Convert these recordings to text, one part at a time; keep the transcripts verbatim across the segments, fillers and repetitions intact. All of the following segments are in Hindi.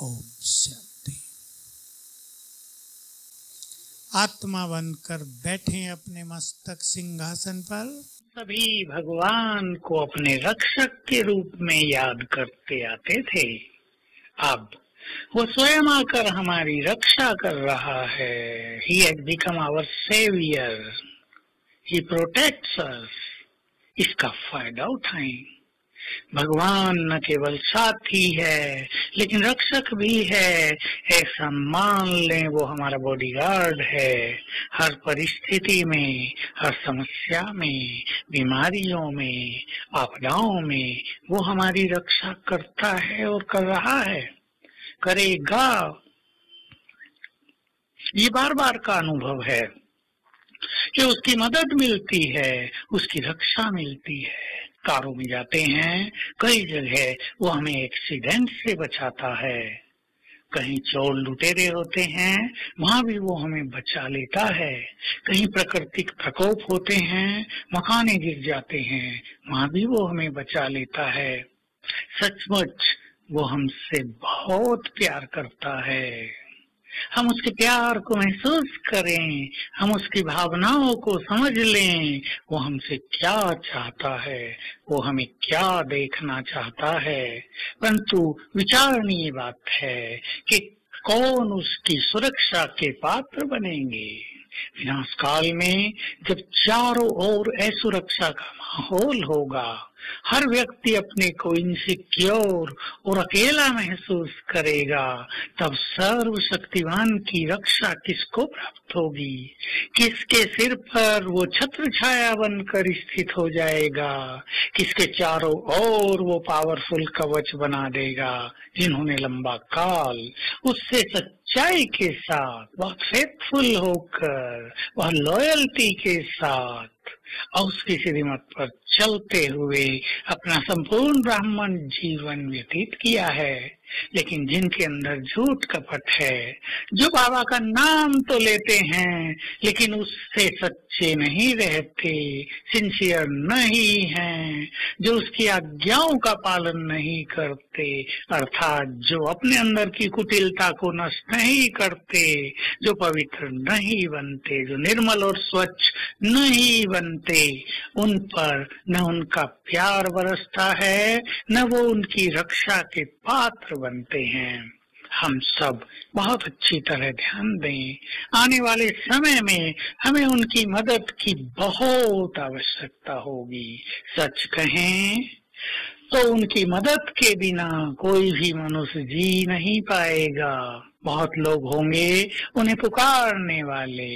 ओम शांति। आत्मा बनकर बैठे अपने मस्तक सिंहासन पर। सभी भगवान को अपने रक्षक के रूप में याद करते आते थे। अब वो स्वयं आकर हमारी रक्षा कर रहा है। He has become our savior. He protects us. इसका फायदा उठाएं। भगवान न केवल साथी है लेकिन रक्षक भी है, ऐसा मान लें। वो हमारा बॉडीगार्ड है। हर परिस्थिति में, हर समस्या में, बीमारियों में, आपदाओं में वो हमारी रक्षा करता है और कर रहा है, करेगा। ये बार बार का अनुभव है कि उसकी मदद मिलती है, उसकी रक्षा मिलती है। कारों में जाते हैं, कई जगह वो हमें एक्सीडेंट से बचाता है। कहीं चोर लुटेरे होते हैं, वहाँ भी वो हमें बचा लेता है। कहीं प्राकृतिक प्रकोप होते हैं, मकाने गिर जाते हैं, वहाँ भी वो हमें बचा लेता है। सचमुच वो हमसे बहुत प्यार करता है। हम उसके प्यार को महसूस करें, हम उसकी भावनाओं को समझ लें। वो हमसे क्या चाहता है, वो हमें क्या देखना चाहता है। परंतु विचारणीय बात है कि कौन उसकी सुरक्षा के पात्र बनेंगे। विनाश काल में जब चारों ओर असुरक्षा का माहौल होगा, हर व्यक्ति अपने को इनसिक्योर और अकेला महसूस करेगा, तब सर्वशक्तिमान की रक्षा किसको प्राप्त होगी? किसके सिर पर वो छत्र छाया बनकर स्थित हो जाएगा? किसके चारों ओर वो पावरफुल कवच बना देगा? जिन्होंने लंबा काल उससे सच्चाई के साथ, बहुत फेथफुल होकर, बहुत लॉयल्टी के साथ और उसकी श्रीमत पर चलते हुए अपना संपूर्ण ब्राह्मण जीवन व्यतीत किया है। लेकिन जिनके अंदर झूठ कपट है, जो बाबा का नाम तो लेते हैं लेकिन उससे सच्चे नहीं रहते, सिंसियर नहीं हैं, जो उसकी आज्ञाओं का पालन नहीं करते, अर्थात जो अपने अंदर की कुटिलता को नष्ट नहीं करते, जो पवित्र नहीं बनते, जो निर्मल और स्वच्छ नहीं बनते, उन पर न उनका प्यार बरसता है, न वो उनकी रक्षा के पात्र बनते हैं। हम सब बहुत अच्छी तरह ध्यान दें। आने वाले समय में हमें उनकी मदद की बहुत आवश्यकता होगी। सच कहें तो उनकी मदद के बिना कोई भी मनुष्य जी नहीं पाएगा। बहुत लोग होंगे उन्हें पुकारने वाले,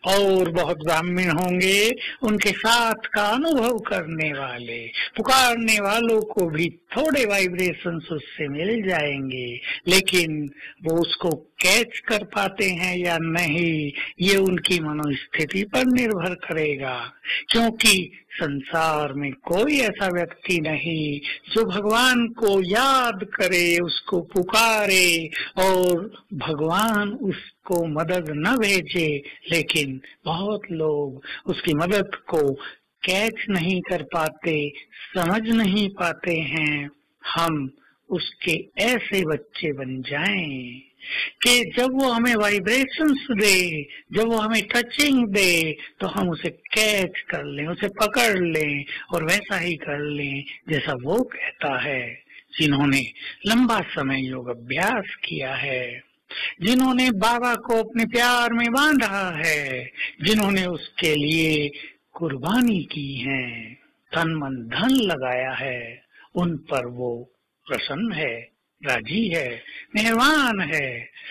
और बहुत ब्राह्मण होंगे उनके साथ का अनुभव करने वाले। पुकारने वालों को भी थोड़े वाइब्रेशंस उससे मिल जाएंगे, लेकिन वो उसको कैच कर पाते हैं या नहीं, ये उनकी मनोस्थिति पर निर्भर करेगा। क्योंकि संसार में कोई ऐसा व्यक्ति नहीं जो भगवान को याद करे, उसको पुकारे और भगवान उसको मदद न भेजे। लेकिन बहुत लोग उसकी मदद को कैच नहीं कर पाते, समझ नहीं पाते हैं। हम उसके ऐसे बच्चे बन जाएं कि जब वो हमें वाइब्रेशंस दे, जब वो हमें टचिंग दे, तो हम उसे कैच कर लें, उसे पकड़ लें और वैसा ही कर लें जैसा वो कहता है। जिन्होंने लंबा समय योग अभ्यास किया है, जिन्होंने बाबा को अपने प्यार में बांधा है, जिन्होंने उसके लिए कुर्बानी की है, तन मन धन लगाया है, उन पर वो प्रसन्न है, राजी है, मेहरबान है।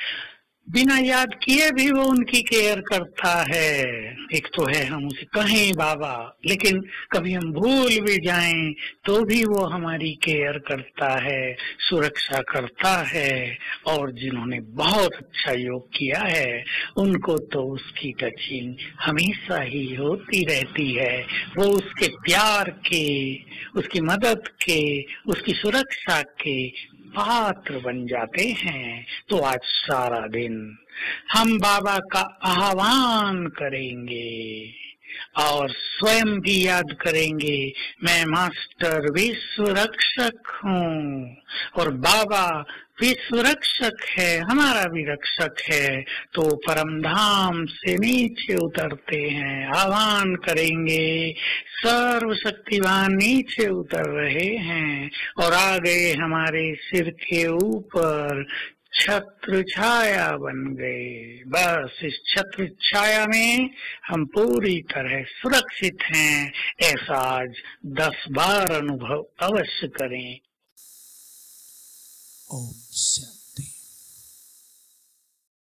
बिना याद किए भी वो उनकी केयर करता है। एक तो है हम उसे कहें बाबा, लेकिन कभी हम भूल भी जाएं तो भी वो हमारी केयर करता है, सुरक्षा करता है। और जिन्होंने बहुत अच्छा योग किया है उनको तो उसकी टचिंग हमेशा ही होती रहती है। वो उसके प्यार के, उसकी मदद के, उसकी सुरक्षा के पात्र बन जाते हैं। तो आज सारा दिन हम बाबा का आह्वान करेंगे, और स्वयं भी याद करेंगे, मैं मास्टर विश्व रक्षक हूँ और बाबा विश्व रक्षक है, हमारा भी रक्षक है। तो परम धाम से नीचे उतरते हैं, आह्वान करेंगे, सर्वशक्तिवान नीचे उतर रहे हैं और आ गए हमारे सिर के ऊपर, छत्र छाया बन गए। बस इस छत्र छाया में हम पूरी तरह सुरक्षित हैं, ऐसा आज दस बार अनुभव अवश्य करें। ओम शांति।